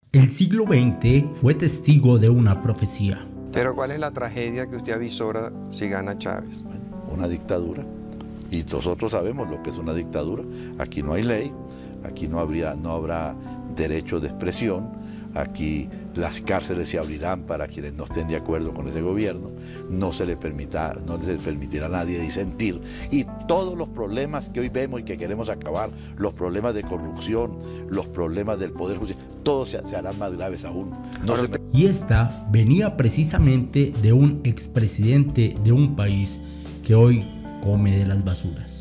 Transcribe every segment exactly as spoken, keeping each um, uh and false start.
El siglo veinte fue testigo de una profecía. Pero ¿cuál es la tragedia que usted avisora si gana Chávez? Bueno, una dictadura. Y nosotros sabemos lo que es una dictadura. Aquí no hay ley, aquí no, habría, no habrá derecho de expresión, aquí las cárceles se abrirán para quienes no estén de acuerdo con ese gobierno, no se le permita, no se le permitirá a nadie disentir, y todos los problemas que hoy vemos y que queremos acabar, los problemas de corrupción, los problemas del poder judicial, todos se, se harán más graves aún. No se... Y esta venía precisamente de un expresidente de un país que hoy come de las basuras.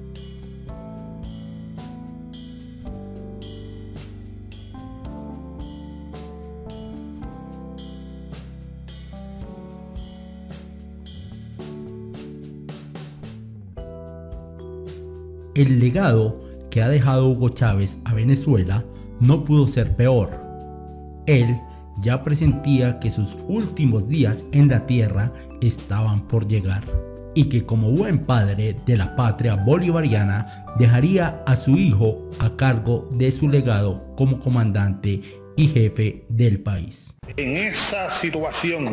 El legado que ha dejado Hugo Chávez a Venezuela no pudo ser peor. Él ya presentía que sus últimos días en la tierra estaban por llegar y que como buen padre de la patria bolivariana dejaría a su hijo a cargo de su legado como comandante y jefe del país. En esa situación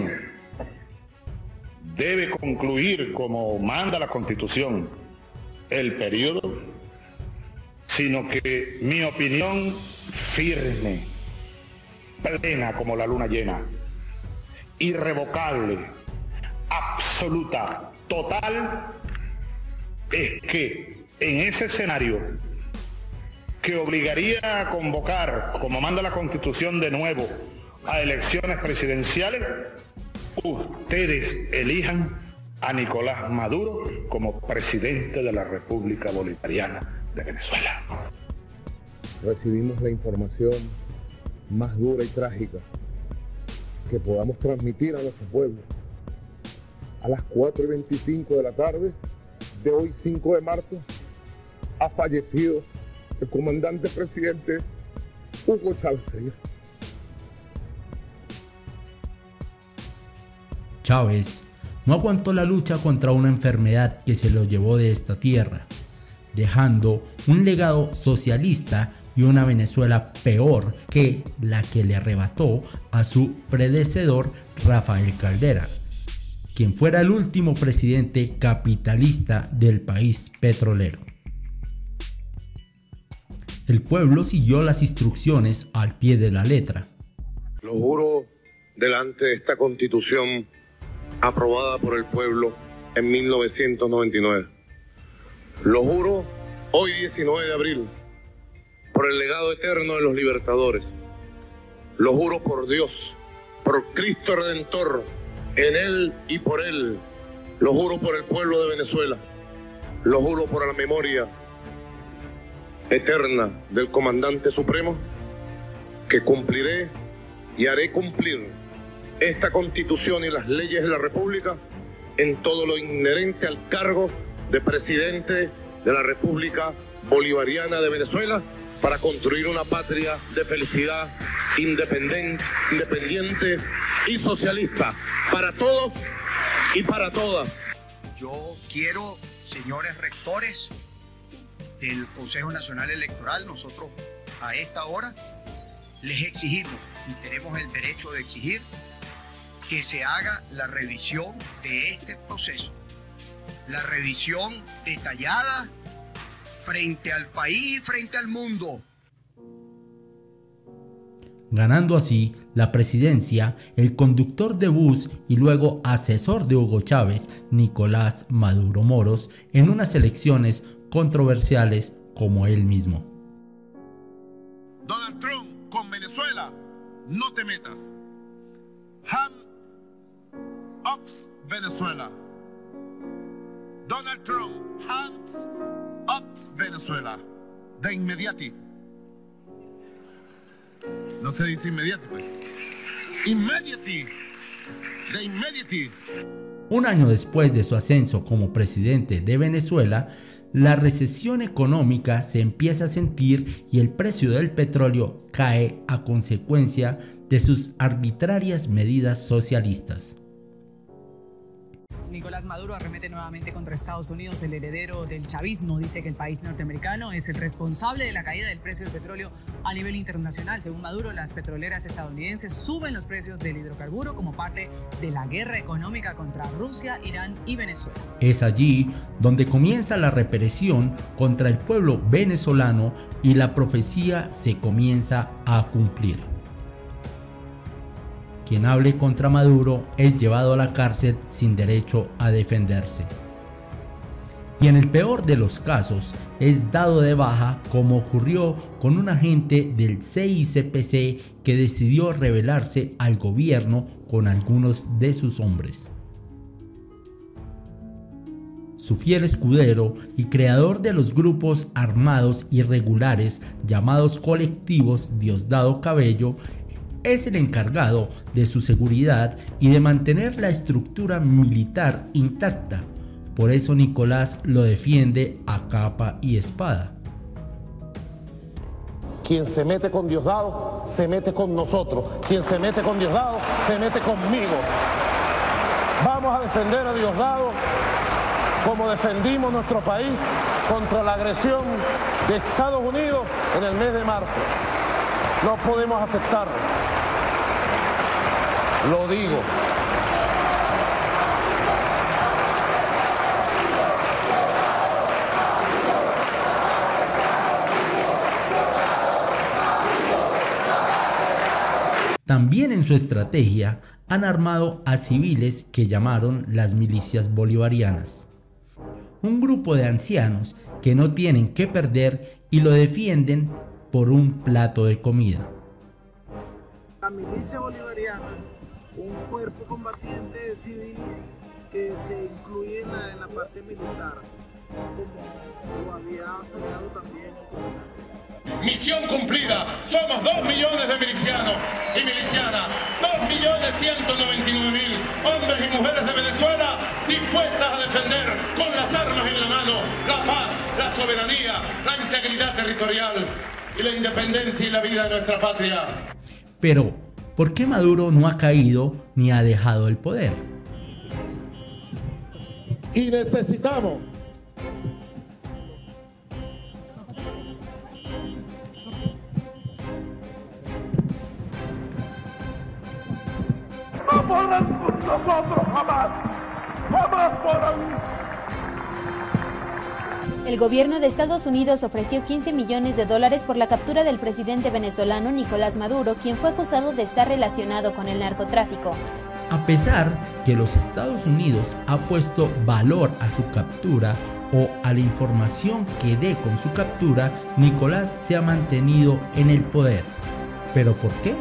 debe concluir, como manda la Constitución, el periodo, sino que mi opinión firme, plena como la luna llena, irrevocable, absoluta, total, es que en ese escenario que obligaría a convocar, como manda la Constitución de nuevo, a elecciones presidenciales, ustedes elijan a Nicolás Maduro como presidente de la República Bolivariana de Venezuela. Recibimos la información más dura y trágica que podamos transmitir a nuestro pueblo. A las cuatro y veinticinco de la tarde de hoy, cinco de marzo, ha fallecido el comandante presidente Hugo Chávez Frías. Chávez no aguantó la lucha contra una enfermedad que se lo llevó de esta tierra, dejando un legado socialista y una Venezuela peor que la que le arrebató a su predecesor Rafael Caldera, quien fuera el último presidente capitalista del país petrolero. El pueblo siguió las instrucciones al pie de la letra. Lo juro delante de esta Constitución aprobada por el pueblo en mil novecientos noventa y nueve. Lo juro hoy diecinueve de abril por el legado eterno de los libertadores. Lo juro por Dios, por Cristo Redentor, en Él y por Él. Lo juro por el pueblo de Venezuela. Lo juro por la memoria eterna del Comandante Supremo, que cumpliré y haré cumplir esta Constitución y las leyes de la República en todo lo inherente al cargo de presidente de la República Bolivariana de Venezuela, para construir una patria de felicidad independiente, independiente y socialista para todos y para todas. Yo quiero, señores rectores del Consejo Nacional Electoral, nosotros a esta hora les exigimos, y tenemos el derecho de exigir, que se haga la revisión de este proceso, la revisión detallada frente al país y frente al mundo. Ganando así la presidencia el conductor de bus y luego asesor de Hugo Chávez, Nicolás Maduro Moros, en unas elecciones controversiales como él mismo. Donald Trump, con Venezuela no te metas. Hand off Venezuela. Donald Trump, hands off Venezuela. De inmediati. No se dice inmediati, pues. Immediately. De inmediati. Un año después de su ascenso como presidente de Venezuela, la recesión económica se empieza a sentir y el precio del petróleo cae a consecuencia de sus arbitrarias medidas socialistas. Nicolás Nicolás Maduro arremete nuevamente contra Estados Unidos. El heredero del chavismo dice que el país norteamericano es el responsable de la caída del precio del petróleo a nivel internacional. Según Maduro, las petroleras estadounidenses suben los precios del hidrocarburo como parte de la guerra económica contra Rusia, Irán y Venezuela. Es allí donde comienza la represión contra el pueblo venezolano y la profecía se comienza a cumplir. Quien hable contra Maduro es llevado a la cárcel sin derecho a defenderse. Y en el peor de los casos es dado de baja, como ocurrió con un agente del C I C P C que decidió rebelarse al gobierno con algunos de sus hombres. Su fiel escudero y creador de los grupos armados irregulares llamados colectivos Diosdado Cabello es el encargado de su seguridad y de mantener la estructura militar intacta. Por eso Nicolás lo defiende a capa y espada. Quien se mete con Diosdado, se mete con nosotros. Quien se mete con Diosdado, se mete conmigo. Vamos a defender a Diosdado como defendimos nuestro país contra la agresión de Estados Unidos en el mes de marzo. No podemos aceptarlo. Lo digo. También en su estrategia han armado a civiles que llamaron las milicias bolivarianas. Un grupo de ancianos que no tienen que perder y lo defienden por un plato de comida. La milicia bolivariana, un cuerpo combatiente civil que se incluye en la, en la parte militar, como lo había soñado también el comandante. Misión cumplida, somos dos millones de milicianos y milicianas, dos millones ciento noventa y nueve mil hombres y mujeres de Venezuela dispuestas a defender con las armas en la mano la paz, la soberanía, la integridad territorial y la independencia y la vida de nuestra patria. Pero, ¿por qué Maduro no ha caído ni ha dejado el poder? Y necesitamos no podrán con nosotros jamás, jamás podrán. El gobierno de Estados Unidos ofreció quince millones de dólares por la captura del presidente venezolano Nicolás Maduro, quien fue acusado de estar relacionado con el narcotráfico. A pesar que los Estados Unidos ha puesto valor a su captura o a la información que dé con su captura, Nicolás se ha mantenido en el poder. ¿Pero por qué?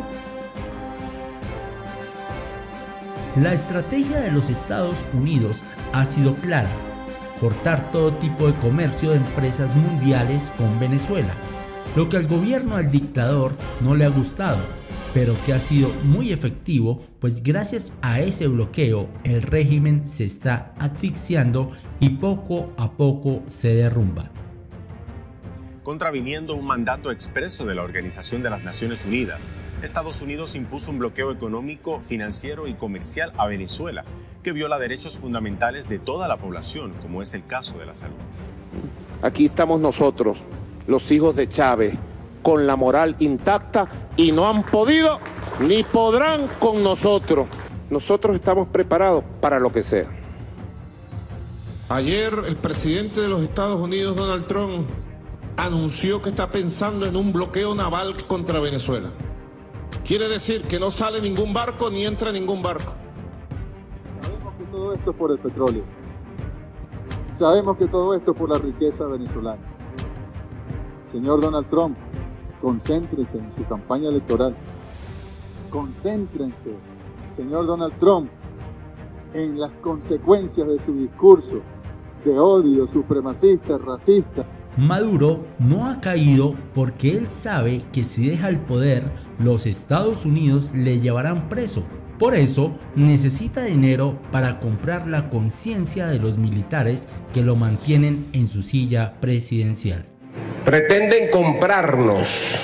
La estrategia de los Estados Unidos ha sido clara: cortar todo tipo de comercio de empresas mundiales con Venezuela, lo que al gobierno del dictador no le ha gustado, pero que ha sido muy efectivo, pues gracias a ese bloqueo el régimen se está asfixiando y poco a poco se derrumba. Contraviniendo un mandato expreso de la Organización de las Naciones Unidas, Estados Unidos impuso un bloqueo económico, financiero y comercial a Venezuela, que viola derechos fundamentales de toda la población, como es el caso de la salud. Aquí estamos nosotros, los hijos de Chávez, con la moral intacta y no han podido ni podrán con nosotros. Nosotros estamos preparados para lo que sea. Ayer el presidente de los Estados Unidos, Donald Trump, anunció que está pensando en un bloqueo naval contra Venezuela. Quiere decir que no sale ningún barco ni entra ningún barco. Sabemos que todo esto es por el petróleo. Sabemos que todo esto es por la riqueza venezolana. Señor Donald Trump, concéntrese en su campaña electoral. Concéntrense, señor Donald Trump, en las consecuencias de su discurso de odio supremacista, racista. Maduro no ha caído porque él sabe que si deja el poder, los Estados Unidos le llevarán preso. Por eso necesita dinero para comprar la conciencia de los militares que lo mantienen en su silla presidencial. Pretenden comprarnos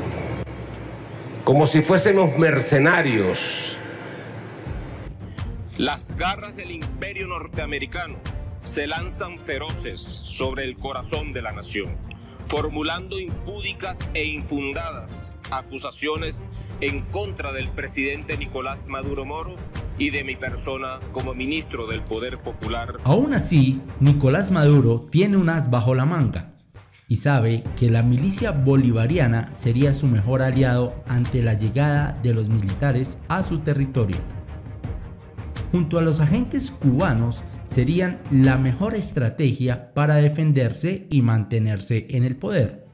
como si fuésemos mercenarios. Las garras del imperio norteamericano se lanzan feroces sobre el corazón de la nación, formulando impúdicas e infundadas acusaciones en contra del presidente Nicolás Maduro Moro y de mi persona como ministro del Poder Popular. Aún así, Nicolás Maduro tiene un as bajo la manga y sabe que la milicia bolivariana sería su mejor aliado ante la llegada de los militares a su territorio. Junto a los agentes cubanos serían la mejor estrategia para defenderse y mantenerse en el poder.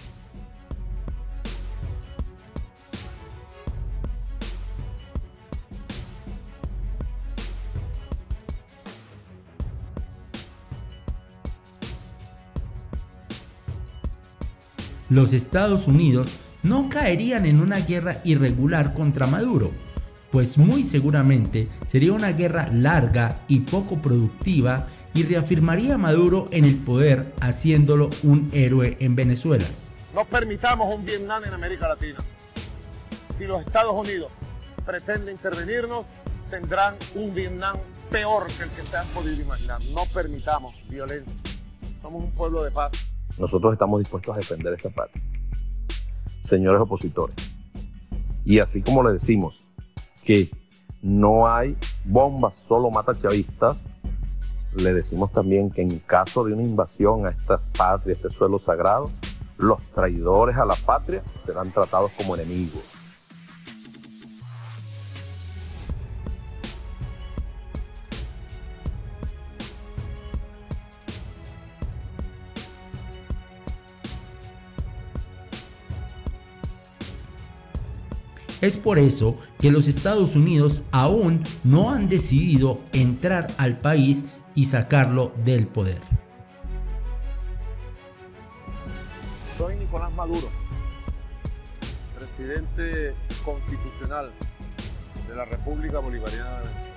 Los Estados Unidos no caerían en una guerra irregular contra Maduro, pues muy seguramente sería una guerra larga y poco productiva y reafirmaría a Maduro en el poder, haciéndolo un héroe en Venezuela. No permitamos un Vietnam en América Latina. Si los Estados Unidos pretenden intervenirnos, tendrán un Vietnam peor que el que se han podido imaginar. No permitamos violencia. Somos un pueblo de paz. Nosotros estamos dispuestos a defender esta patria. Señores opositores, y así como le decimos que no hay bombas, solo mata chavistas, le decimos también que en caso de una invasión a esta patria, a este suelo sagrado, los traidores a la patria serán tratados como enemigos. Es por eso que los Estados Unidos aún no han decidido entrar al país y sacarlo del poder. Soy Nicolás Maduro, presidente constitucional de la República Bolivariana de Venezuela.